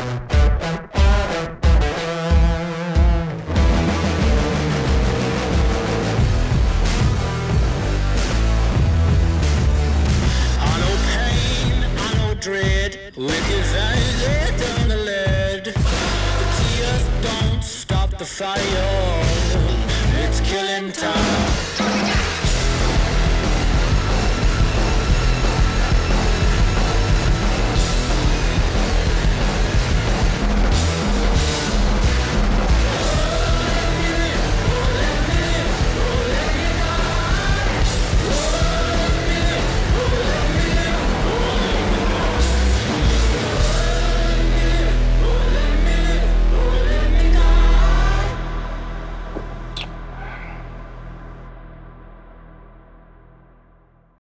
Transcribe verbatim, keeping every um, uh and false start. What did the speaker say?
Dread, wicked vanity down the lead. The tears don't stop the fire. It's killing time.